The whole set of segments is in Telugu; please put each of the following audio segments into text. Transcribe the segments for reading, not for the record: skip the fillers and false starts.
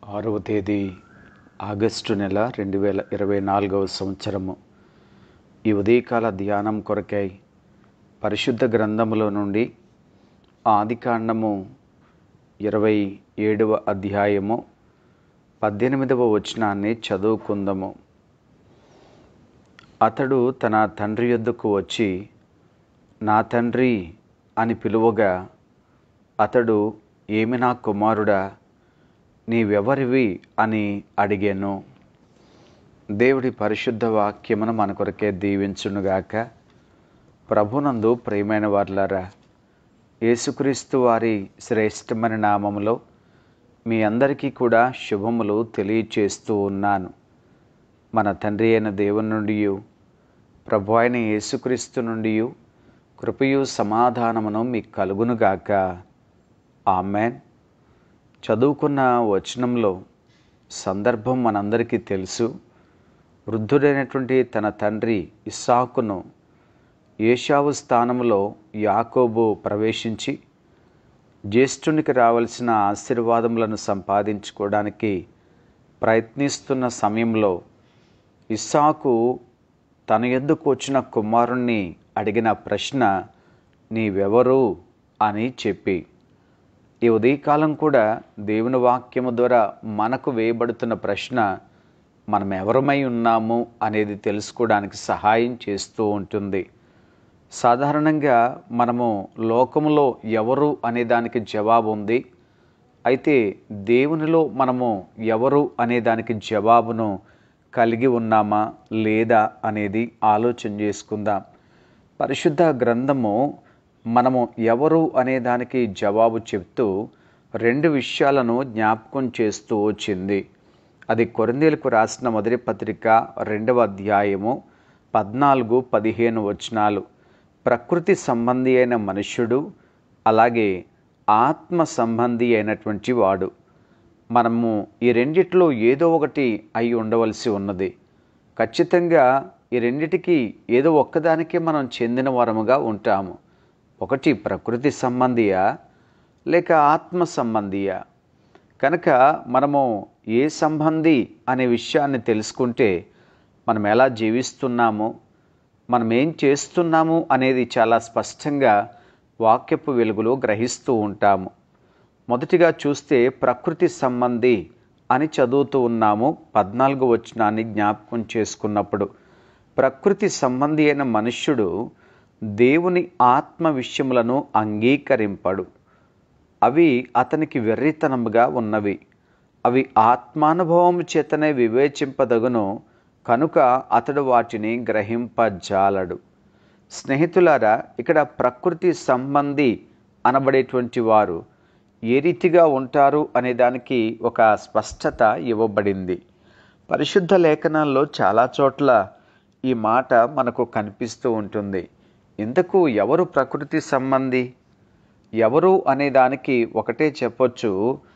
6వ తేదీ ఆగస్టు నెల 2024వ సంవత్సరము. ఈ ఉదయకాల ధ్యానం కొరకై పరిశుద్ధ గ్రంథములో నుండి ఆదికాండము 27వ అధ్యాయము 18వ వచనాన్ని చదువుకుందాము. అతడు తన తండ్రి యొద్దకు వచ్చి, నా తండ్రి అని పిలువగా, అతడు, ఏమి నా కుమారుడా, నీవెవరివి అని అడిగాను. దేవుడి పరిశుద్ధ వాక్యమును మన కొరకే దీవించునుగాక. ప్రభునందు ప్రియమైన వారులారా, యేసుక్రీస్తు వారి శ్రేష్టమైన నామములో మీ అందరికీ కూడా శుభములు తెలియచేస్తూ ఉన్నాను. మన తండ్రి అయిన దేవుని నుండి, ప్రభు అయిన యేసుక్రీస్తు నుండి కృపయు సమాధానమును మీకు కలుగునుగాక. ఆమెన్. చదువుకున్న వచనంలో సందర్భం మనందరికీ తెలుసు. వృద్ధుడైనటువంటి తన తండ్రి ఇస్సాకును ఏశావు స్థానంలో యాకోబు ప్రవేశించి జ్యేష్ఠునికి రావలసిన ఆశీర్వాదములను సంపాదించుకోవడానికి ప్రయత్నిస్తున్న సమయంలో ఇస్సాకు తన యొద్దకు వచ్చిన కుమారుణ్ణి అడిగిన ప్రశ్న, నీవెవరు అని చెప్పి, ఈ ఉదయకాలం కూడా దేవుని వాక్యము ద్వారా మనకు వేయబడుతున్న ప్రశ్న, మనం ఎవరమై ఉన్నాము అనేది తెలుసుకోవడానికి సహాయం చేస్తూ ఉంటుంది. సాధారణంగా మనము లోకములో ఎవరు అనే దానికి జవాబు ఉంది. అయితే దేవునిలో మనము ఎవరు అనే దానికి జవాబును కలిగి ఉన్నామా లేదా అనేది ఆలోచన చేసుకుందాం. పరిశుద్ధ గ్రంథము మనము ఎవరు అనే దానికి జవాబు చెప్తూ రెండు విషయాలను జ్ఞాపకం చేస్తూ వచ్చింది. అది కొరింథీయులకు రాసిన మొదటి పత్రిక 2వ అధ్యాయము 14-15 వచనాలు. ప్రకృతి సంబంధి అయిన మనుష్యుడు, అలాగే ఆత్మ సంబంధి అయినటువంటి వాడు. మనము ఈ రెండిట్లో ఏదో ఒకటి అయి ఉండవలసి ఉన్నది. ఖచ్చితంగా ఈ రెండిటికి ఏదో ఒక్కదానికే మనం చెందిన వారముగా ఉంటాము. ఒకటి ప్రకృతి సంబంధియా లేక ఆత్మ సంబంధియా? కనుక మనము ఏ సంబంధి అనే విషయాన్ని తెలుసుకుంటే మనం ఎలా జీవిస్తున్నాము, మనం ఏం చేస్తున్నాము అనేది చాలా స్పష్టంగా వాక్యపు వెలుగులో గ్రహిస్తూ ఉంటాము. మొదటిగా చూస్తే ప్రకృతి సంబంధి అని చదువుతూ ఉన్నాము. 14వ వచనాన్ని జ్ఞాపకం చేసుకున్నప్పుడు, ప్రకృతి సంబంధి అయిన మనుష్యుడు దేవుని ఆత్మ విషయములను అంగీకరింపడు. అవి అతనికి వెర్రితనముగా ఉన్నవి. అవి ఆత్మానుభవము చేతనే వివేచింపదగును కనుక అతడు వాటిని గ్రహింపజాలడు. స్నేహితులారా, ఇక్కడ ప్రకృతి సంబంధి అనబడేటువంటి వారు ఏ రీతిగా ఉంటారు అనే దానికి ఒక స్పష్టత ఇవ్వబడింది. పరిశుద్ధ లేఖనాల్లో చాలా చోట్ల ఈ మాట మనకు కనిపిస్తూ ఉంటుంది. ఇంతకు ఎవరు ప్రకృతి సంబంధి? ఎవరు అనే దానికి ఒకటే చెప్పొచ్చు,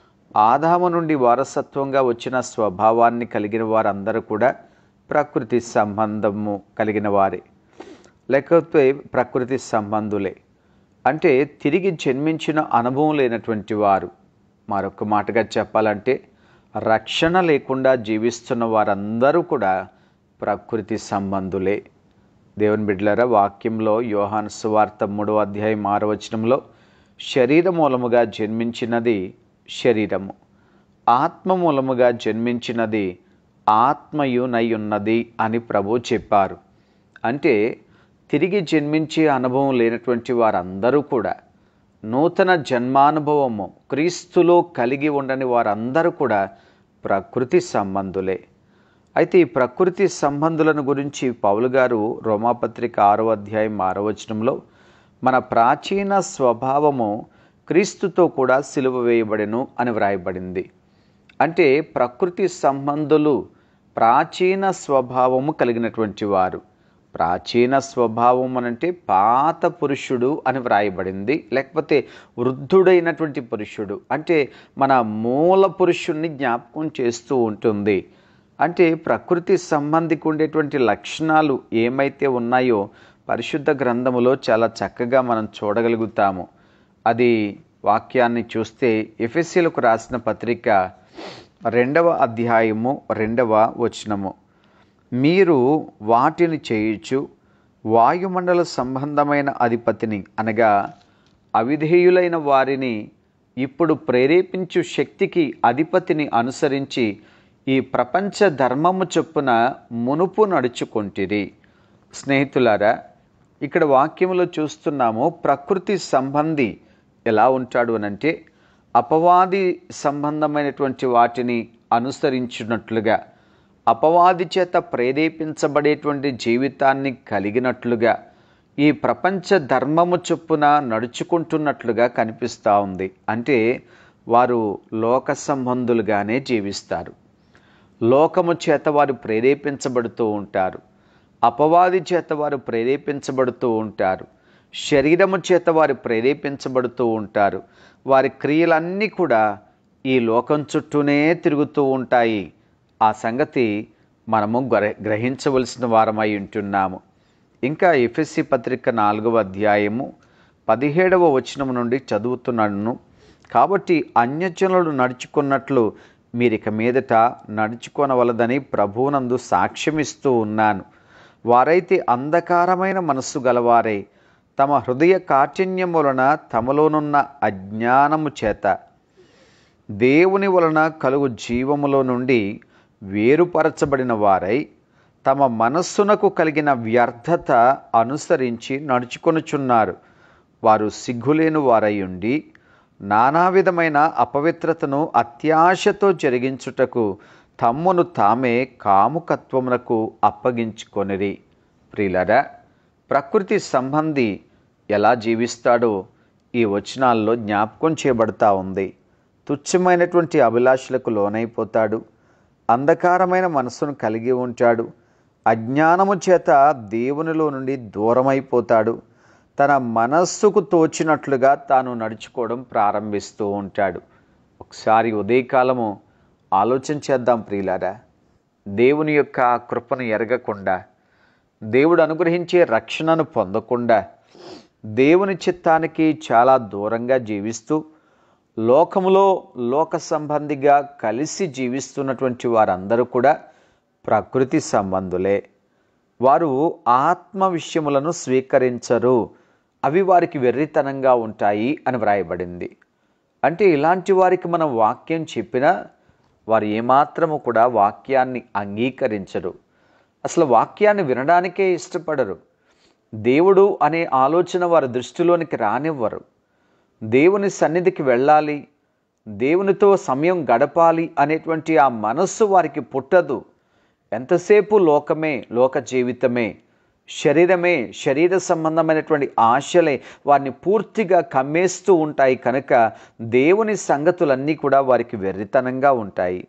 ఆదాము నుండి వారసత్వంగా వచ్చిన స్వభావాన్ని కలిగిన వారందరూ కూడా ప్రకృతి సంబంధము కలిగిన వారే, లేకపోతే ప్రకృతి సంబంధులే. అంటే తిరిగి జన్మించిన అనుభవం లేనటువంటి వారు. మరొక మాటగా చెప్పాలంటే రక్షణ లేకుండా జీవిస్తున్న వారందరూ కూడా ప్రకృతి సంబంధులే. దేవుని బిడ్డలారా, వాక్యంలో యోహాను సువార్త 3వ అధ్యాయం 6వ వచనంలో, శరీర మూలముగా జన్మించినది శరీరము, ఆత్మ మూలముగా జన్మించినది ఆత్మయునై ఉన్నది అని ప్రభు చెప్పారు. అంటే తిరిగి జన్మించే అనుభవం లేనటువంటి వారందరూ కూడా, నూతన జన్మానుభవము క్రీస్తులో కలిగి ఉండని వారందరూ కూడా ప్రకృతి సంబంధులే. అయితే ఈ ప్రకృతి సంబంధులను గురించి పౌలు గారు రోమాపత్రిక 6వ అధ్యాయం 6వ వచనంలో, మన ప్రాచీన స్వభావము క్రీస్తుతో కూడా సిలువ వేయబడెను అని వ్రాయబడింది. అంటే ప్రకృతి సంబంధులు ప్రాచీన స్వభావము కలిగినటువంటి వారు. ప్రాచీన స్వభావం అనంటే పాత పురుషుడు అని వ్రాయబడింది, లేకపోతే వృద్ధుడైనటువంటి పురుషుడు. అంటే మన మూల పురుషుణ్ణి జ్ఞాపకం చేస్తూ ఉంటుంది. అంటే ప్రకృతి సంబంధికి ఉండేటువంటి లక్షణాలు ఏమైతే ఉన్నాయో పరిశుద్ధ గ్రంథములో చాలా చక్కగా మనం చూడగలుగుతాము. అది వాక్యాన్ని చూస్తే ఎఫెసీయులకు రాసిన పత్రిక 2వ అధ్యాయము 2వ వచనము. మీరు వాటిని చేయుచు వాయుమండల సంబంధమైన అధిపతిని అనగా అవిధేయులైన వారిని ఇప్పుడు ప్రేరేపించు శక్తికి అధిపతిని అనుసరించి ఈ ప్రపంచ ధర్మము చొప్పున మునుపు నడుచుకొంటిరి. స్నేహితులారా, ఇక్కడ వాక్యములో చూస్తున్నాము ప్రకృతి సంబంధి ఎలా ఉంటాడు అనంటే అపవాది సంబంధమైనటువంటి వాటిని అనుసరించినట్లుగా, అపవాది చేత ప్రేరేపించబడేటువంటి జీవితాన్ని కలిగినట్లుగా, ఈ ప్రపంచ ధర్మము చొప్పున నడుచుకుంటున్నట్లుగా కనిపిస్తూ ఉంది. అంటే వారు లోక సంబంధులుగానే జీవిస్తారు. లోకము చేత వారు ప్రేరేపించబడుతూ ఉంటారు. అపవాది చేత వారు ప్రేరేపించబడుతూ ఉంటారు. శరీరము చేత వారు ప్రేరేపించబడుతూ ఉంటారు. వారి క్రియలన్నీ కూడా ఈ లోకం చుట్టూనే తిరుగుతూ ఉంటాయి. ఆ సంగతి మనము గ్రహించవలసిన వారమై ఉంటున్నాము. ఇంకా ఎఫెసీ పత్రిక 4వ అధ్యాయము 17వ వచనం నుండి చదువుతున్నాను. కాబట్టి అన్యజనులు నడుచుకున్నట్లు మీరిక మీదట నడుచుకొనవలదని ప్రభువునందు సాక్ష్యమిస్తూ ఉన్నాను. వారైతే అంధకారమైన మనస్సు గలవారై తమ హృదయ కాఠిన్యం వలన తమలోనున్న అజ్ఞానము చేత దేవుని వలన కలుగు జీవములో నుండి వేరుపరచబడిన వారై తమ మనస్సునకు కలిగిన వ్యర్థత అనుసరించి నడుచుకొనుచున్నారు. వారు సిగ్గులేని వారై ఉండి నానా విధమైన అపవిత్రతను అత్యాశతో జరిగించుటకు తమ్మును తామే కాముకత్వమునకు అప్పగించుకొనిరి. ప్రియులారా, ప్రకృతి సంబంధి ఎలా జీవిస్తాడో ఈ వచనాల్లో జ్ఞాపకం చేయబడతా ఉంది. తుచ్చమైనటువంటి అభిలాషలకు లోనైపోతాడు. అంధకారమైన మనస్సును కలిగి ఉంటాడు. అజ్ఞానము చేత దేవునిలో నుండి దూరమైపోతాడు. తన మనస్సుకు తోచినట్లుగా తాను నడుచుకోవడం ప్రారంభిస్తూ ఉంటాడు. ఒకసారి ఉదయకాలము ఆలోచన చేద్దాం ప్రియులారా. దేవుని యొక్క కృపను ఎరగకుండా, దేవుడు అనుగ్రహించే రక్షణను పొందకుండా, దేవుని చిత్తానికి చాలా దూరంగా జీవిస్తూ లోకములో లోక సంబంధిగా కలిసి జీవిస్తున్నటువంటి వారందరూ కూడా ప్రకృతి సంబంధులే. వారు ఆత్మ విషయములను స్వీకరించరు. అవి వారికి వెర్రితనంగా ఉంటాయి అని వ్రాయబడింది. అంటే ఇలాంటి వారికి మనం వాక్యం చెప్పినా వారు ఏమాత్రము కూడా వాక్యాన్ని అంగీకరించరు. అసలు వాక్యాన్ని వినడానికే ఇష్టపడరు. దేవుడు అనే ఆలోచన వారి దృష్టిలోనికి రానివ్వరు. దేవుని సన్నిధికి వెళ్ళాలి, దేవునితో సమయం గడపాలి అనేటువంటి ఆ మనస్సు వారికి పుట్టదు. ఎంతసేపు లోకమే, లోక జీవితమే, శరీరమే, శరీర సంబంధమైనటువంటి ఆశలే వారిని పూర్తిగా కమ్మేస్తూ ఉంటాయి. కనుక దేవుని సంగతులన్నీ కూడా వారికి వెర్రితనంగా ఉంటాయి.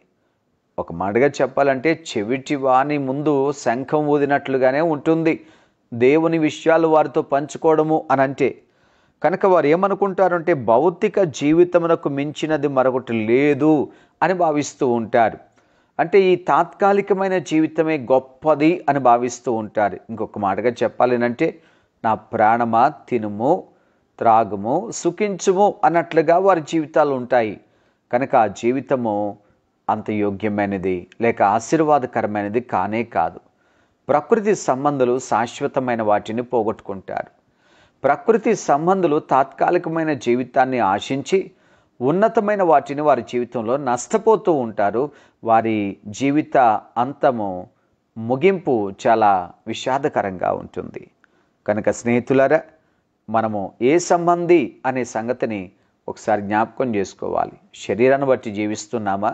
ఒక మాటగా చెప్పాలంటే చెవిటి వాని ముందు శంఖం ఊదినట్లుగానే ఉంటుంది దేవుని విషయాలు వారితో పంచుకోవడము అని అంటే. కనుక వారు ఏమనుకుంటారంటే భౌతిక జీవితమునకు మించినది మరొకటి లేదు అని భావిస్తూ ఉంటారు. అంటే ఈ తాత్కాలికమైన జీవితమే గొప్పది అని భావిస్తూ ఉంటారు. ఇంకొక మాటగా చెప్పాలి అంటే నా ప్రాణమా తినుము, త్రాగుము, సుఖించుము అన్నట్లుగా వారి జీవితాలు ఉంటాయి. కనుక ఆ జీవితము అంత యోగ్యమైనది లేక ఆశీర్వాదకరమైనది కానే కాదు. ప్రకృతి సంబంధులు శాశ్వతమైన వాటిని పోగొట్టుకుంటారు. ప్రకృతి సంబంధులు తాత్కాలికమైన జీవితాన్ని ఆశించి ఉన్నతమైన వాటిని వారి జీవితంలో నష్టపోతూ ఉంటారు. వారి జీవిత అంతము, ముగింపు చాలా విషాదకరంగా ఉంటుంది. కనుక స్నేహితులారా, మనము ఏ సంబంధి అనే సంగతిని ఒకసారి జ్ఞాపకం చేసుకోవాలి. శరీరాన్ని బట్టి జీవిస్తున్నామా?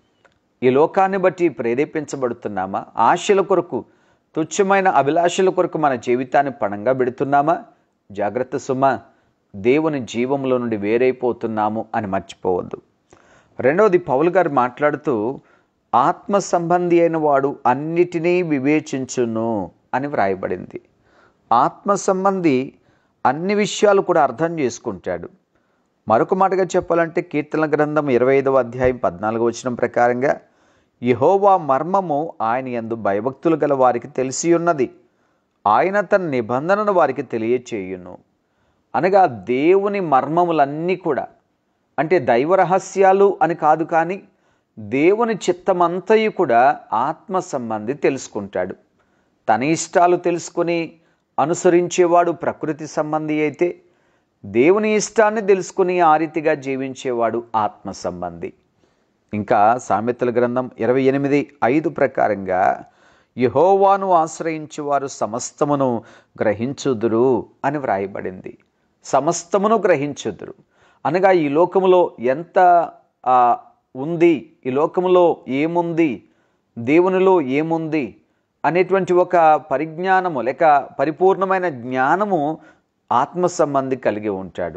ఈ లోకాన్ని బట్టి ప్రేరేపించబడుతున్నామా? ఆశల కొరకు, తుచ్చమైన అభిలాషల కొరకు మన జీవితాన్ని పణంగా పెడుతున్నామా? జాగ్రత్త సుమా, దేవుని జీవంలో నుండి వేరైపోతున్నాము అని మర్చిపోవద్దు. రెండవది, పౌలు గారు మాట్లాడుతూ ఆత్మ సంబంధి అయిన వాడు అన్నిటినీ వివేచించును అని వ్రాయబడింది. ఆత్మ సంబంధి అన్ని విషయాలు కూడా అర్థం చేసుకుంటాడు. మరొక మాటగా చెప్పాలంటే కీర్తనల గ్రంథం 25వ అధ్యాయం 14వ వచనం ప్రకారంగా యెహోవా మర్మము ఆయన యందు భయభక్తులు గల వారికి తెలిసి ఉన్నది, ఆయన తన నిబంధనను వారికి తెలియచేయును. అనగా దేవుని మర్మములన్నీ కూడా, అంటే దైవ రహస్యాలు అని కాదు, కానీ దేవుని చిత్తమంతయు కూడా ఆత్మ సంబంధి తెలుసుకుంటాడు. తన ఇష్టాలు తెలుసుకొని అనుసరించేవాడు ప్రకృతి సంబంధి అయితే, దేవుని ఇష్టాన్ని తెలుసుకుని ఆ రీతిగా జీవించేవాడు ఆత్మ సంబంధి. ఇంకా సామెతల గ్రంథం 28:5 ప్రకారంగా యెహోవాను ఆశ్రయించువారు సమస్తమును గ్రహించుదురు అని వ్రాయబడింది. సమస్తమును గ్రహించుదురు అనగా ఈ లోకములో ఎంత ఉంది, ఈ లోకములో ఏముంది, దేవునిలో ఏముంది అనేటువంటి ఒక పరిజ్ఞానము లేక పరిపూర్ణమైన జ్ఞానము ఆత్మ సంబంధి కలిగి ఉంటాడు.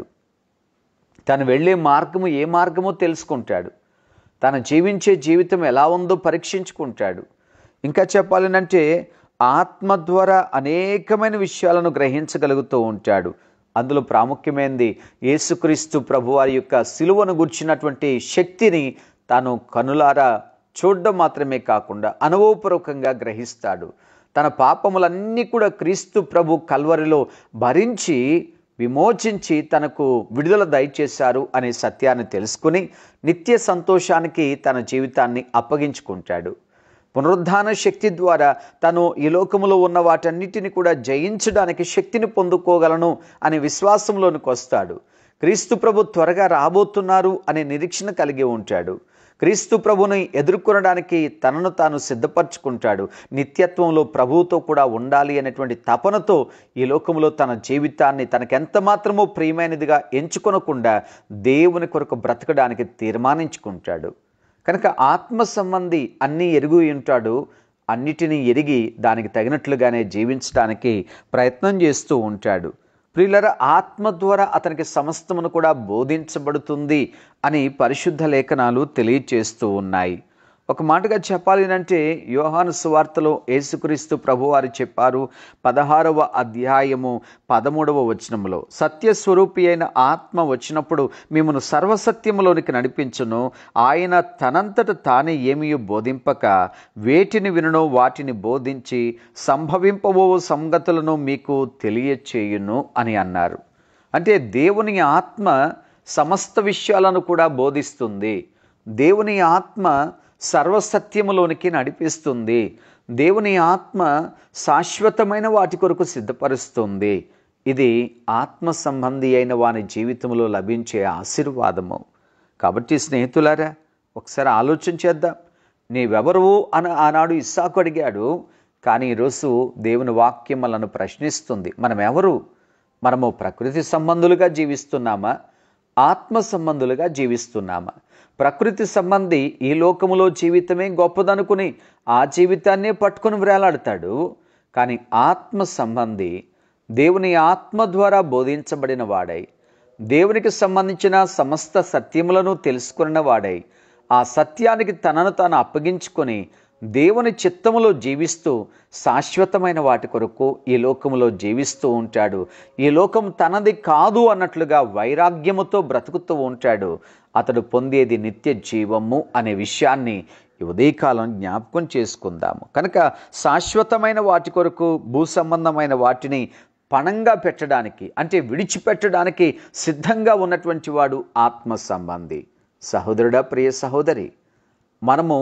తను వెళ్ళే మార్గము ఏ మార్గమో తెలుసుకుంటాడు. తను జీవించే జీవితం ఎలా ఉందో పరీక్షించుకుంటాడు. ఇంకా చెప్పాలంటే ఆత్మ ద్వారా అనేకమైన విషయాలను గ్రహించగలుగుతూ ఉంటాడు. అందులో ప్రాముఖ్యమైనది యేసుక్రీస్తు ప్రభువారి యొక్క సిలువను గుర్చినటువంటి శక్తిని తాను కనులారా చూడడం మాత్రమే కాకుండా అనుభవపూర్వకంగా గ్రహిస్తాడు. తన పాపములన్నీ కూడా క్రీస్తు ప్రభు కల్వరిలో భరించి విమోచించి తనకు విడుదల దయచేశారు అనే సత్యాన్ని తెలుసుకుని నిత్య సంతోషానికి తన జీవితాన్ని అప్పగించుకుంటాడు. పునరుద్ధాన శక్తి ద్వారా తను ఈ లోకములో ఉన్న వాటన్నిటిని కూడా జయించడానికి శక్తిని పొందుకోగలను అనే విశ్వాసంలోనికి వస్తాడు. క్రీస్తు ప్రభు త్వరగా రాబోతున్నారు అనే నిరీక్షణ కలిగి ఉంటాడు. క్రీస్తు ప్రభుని ఎదుర్కొనడానికి తనను తాను సిద్ధపరచుకుంటాడు. నిత్యత్వంలో ప్రభువుతో కూడా ఉండాలి అనేటువంటి తపనతో ఈ లోకంలో తన జీవితాన్ని తనకెంత మాత్రమో ప్రియమైనదిగా ఎంచుకొనకుండా దేవుని కొరకు బ్రతకడానికి తీర్మానించుకుంటాడు. కనుక ఆత్మ సంబంధి అన్నీ ఎరిగి ఉంటాడు. అన్నిటినీ ఎరిగి దానికి తగినట్లుగానే జీవించడానికి ప్రయత్నం చేస్తూ ఉంటాడు. ప్రియులారా, ఆత్మ ద్వారా అతనికి సమస్తమును కూడా బోధించబడుతుంది అని పరిశుద్ధ లేఖనాలు తెలియచేస్తూ ఉన్నాయి. ఒక మాటగా చెప్పాలి అంటే యోహాను సువార్తలో యేసుక్రీస్తు ప్రభువారు చెప్పారు 16వ అధ్యాయము 13వ వచనములో, సత్యస్వరూపి అయిన ఆత్మ వచ్చినప్పుడు మిమ్మను సర్వసత్యములోనికి నడిపించును. ఆయన తనంతట తానే ఏమీ బోధింపక వేటిని వినునో వాటిని బోధించి సంభవింపబో సంగతులను మీకు తెలియచేయును అని అన్నారు. అంటే దేవుని ఆత్మ సమస్త విషయాలను కూడా బోధిస్తుంది. దేవుని ఆత్మ సర్వసత్యములోనికి నడిపిస్తుంది. దేవుని ఆత్మ శాశ్వతమైన వాటి కొరకు సిద్ధపరుస్తుంది. ఇది ఆత్మ సంబంధి అయిన వాని జీవితంలో లభించే ఆశీర్వాదము. కాబట్టి స్నేహితులారా, ఒకసారి ఆలోచన చేద్దాం. నీవెవరు అని ఆనాడు ఇస్సాకు అడిగాడు. కానీ ఈరోజు దేవుని వాక్యం మనల్ని ప్రశ్నిస్తుంది. మనం ఎవరు? మనము ప్రకృతి సంబంధులుగా జీవిస్తున్నామా? ఆత్మ సంబంధులుగా జీవిస్తున్నామా? ప్రకృతి సంబంధి ఈ లోకములో జీవితమే గొప్పదనుకుని ఆ జీవితాన్నే పట్టుకుని వేలాడతాడు. కానీ ఆత్మ సంబంధి దేవుని ఆత్మ ద్వారా బోధించబడిన వాడై, దేవునికి సంబంధించిన సమస్త సత్యములను తెలుసుకున్న వాడై, ఆ సత్యానికి తనను తాను అప్పగించుకొని దేవుని చిత్తములో జీవిస్తూ శాశ్వతమైన వాటి కొరకు ఈ లోకములో జీవిస్తూ ఉంటాడు. ఈ లోకం తనది కాదు అన్నట్లుగా వైరాగ్యముతో బ్రతుకుతూ ఉంటాడు. అతడు పొందేది నిత్య జీవము అనే విషయాన్ని ఈ ఉదయకాలం జ్ఞాపకం చేసుకుందాము. కనుక శాశ్వతమైన వాటి కొరకు భూ సంబంధమైన వాటిని పణంగా పెట్టడానికి, అంటే విడిచిపెట్టడానికి సిద్ధంగా ఉన్నటువంటి వాడు ఆత్మ సంబంధి. సహోదరుడా, ప్రియ సహోదరి, మనము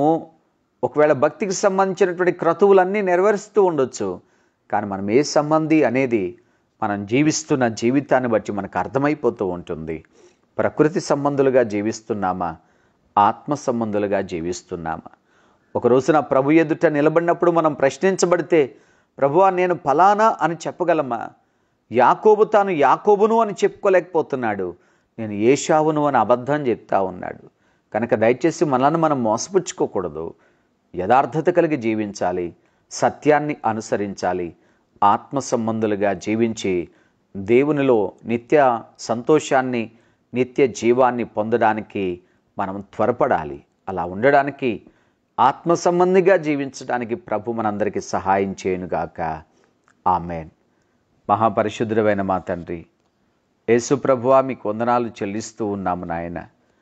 ఒకవేళ భక్తికి సంబంధించినటువంటి క్రతువులన్నీ నెరవేరుస్తూ ఉండొచ్చు. కానీ మనం ఏ సంబంధి అనేది మనం జీవిస్తున్న జీవితాన్ని బట్టి మనకు అర్థమైపోతూ ఉంటుంది. ప్రకృతి సంబంధులుగా జీవిస్తున్నామా? ఆత్మ సంబంధులుగా జీవిస్తున్నామా? ఒక రోజున ప్రభు ఎదుట నిలబడినప్పుడు మనం ప్రశ్నించబడితే, ప్రభువా నేను ఫలానా అని చెప్పగలమా? యాకోబు తాను యాకోబును అని చెప్పుకోలేకపోతున్నాడు. నేను ఏశావును అని అబద్ధం చెప్తా ఉన్నాడు. కనుక దయచేసి మనల్ని మనం మోసపుచ్చుకోకూడదు. యథార్థత కలిగి జీవించాలి. సత్యాన్ని అనుసరించాలి. ఆత్మ సంబంధులుగా జీవించి దేవునిలో నిత్య సంతోషాన్ని, నిత్య జీవాన్ని పొందడానికి మనం త్వరపడాలి. అలా ఉండడానికి, ఆత్మ సంబంధిగా జీవించడానికి ప్రభు మనందరికీ సహాయం చేయనుగాక. ఆమెన్. మహాపరిశుద్ధుడైన మా తండ్రి యేసు ప్రభువా, మీకు వందనాలు చెల్లిస్తూ ఉన్నాము నాయన.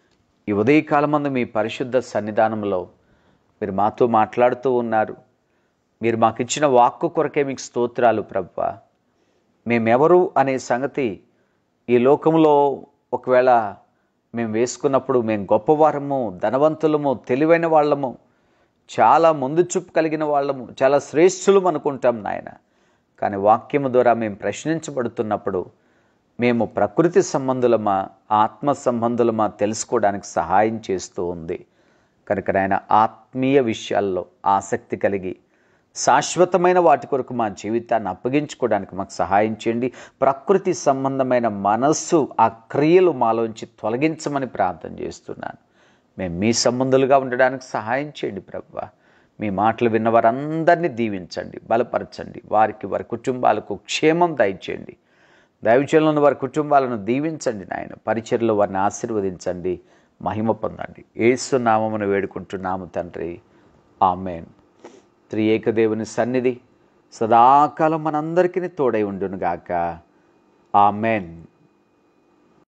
ఈ ఉదయకాలమందు మీ పరిశుద్ధ సన్నిధానంలో మీరు మాతో మాట్లాడుతూ ఉన్నారు. మీరు మాకు ఇచ్చిన వాక్కు కొరకే మీకు స్తోత్రాలు ప్రభువా. మేమెవరు అనే సంగతి ఈ లోకంలో ఒకవేళ మేము వేసుకున్నప్పుడు మేము గొప్పవారము, ధనవంతులము, తెలివైన వాళ్ళము, చాలా ముందు చూపు కలిగిన వాళ్ళము, చాలా శ్రేష్ఠులం అనుకుంటాం నాయన. కానీ వాక్యము ద్వారా మేము ప్రశ్నించబడుతున్నప్పుడు మేము ప్రకృతి సంబంధులమా, ఆత్మ సంబంధులమా తెలుసుకోవడానికి సహాయం చేస్తూ ఉంది. కనుక నాయన ఆత్మీయ విషయాల్లో ఆసక్తి కలిగి శాశ్వతమైన వాటి కొరకు మా జీవితాన్ని అప్పగించుకోవడానికి మాకు సహాయం చేయండి. ప్రకృతి సంబంధమైన మనస్సు, ఆ క్రియలు మాలోంచి తొలగించమని ప్రార్థన చేస్తున్నాను. మేము మీ సంబంధులుగా ఉండడానికి సహాయం చేయండి ప్రభువా. మీ మాటలు విన్న వారందరినీ దీవించండి, బలపరచండి. వారికి, వారి కుటుంబాలకు క్షేమం దయచేయండి. దైవజనులను, వారి కుటుంబాలను దీవించండి నాయన. పరిచర్లో వారిని ఆశీర్వదించండి, మహిమ పొందండి. యేసు నామమున వేడుకుంటున్నాము తండ్రి, ఆమేన్. త్రియేక దేవుని సన్నిధి సదాకాలం మనందరికీ తోడై ఉండునుగాక. ఆమేన్.